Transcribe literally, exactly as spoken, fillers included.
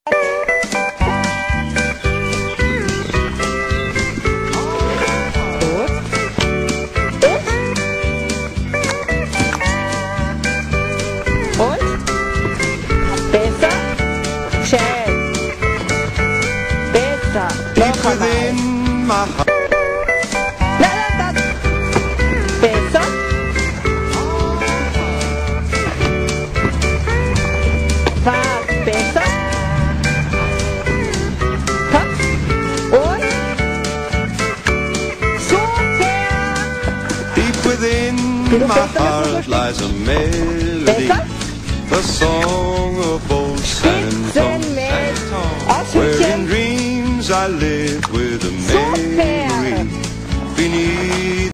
Und? Besser? Schön. Besser. Noch einmal. Na, na, das. Besser? Was? Besser? Komm. Und? Super! Deep within my heart lies a melody, Besser? a song of old San Antonio, where in dreams I live with a Super! memory beneath